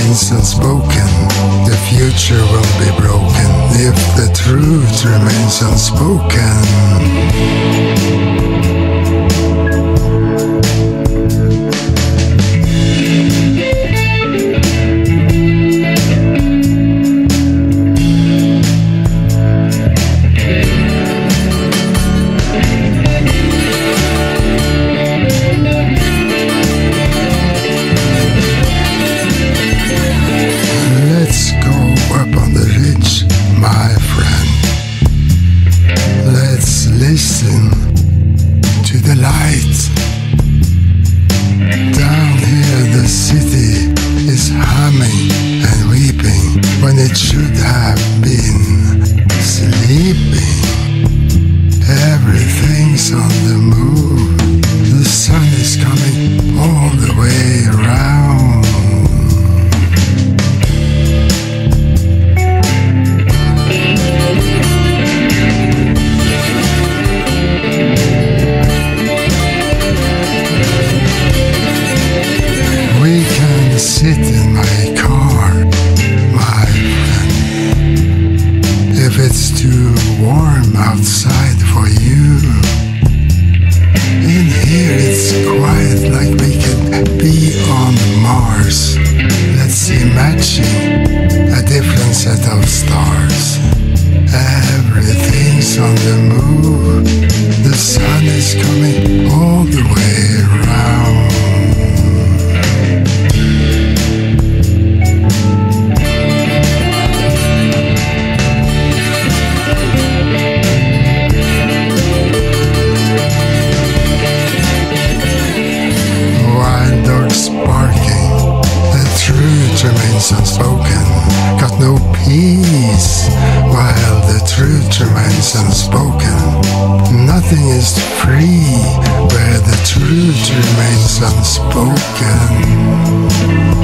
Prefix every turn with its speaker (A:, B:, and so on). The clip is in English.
A: remains unspoken, the future will be broken. If the truth remains unspoken. Listen to the light. Down here the city is humming and weeping when it should have been sleeping. Everything's on the move. The sun is coming all the way around. Sit in my car, my friend. If it's too warm outside for you, in here it's quiet like we could be on Mars. Let's imagine a different set of stars. Everything's on the move. The sun is coming all the way around. Remains unspoken, got no peace while the truth remains unspoken. Nothing is free where the truth remains unspoken.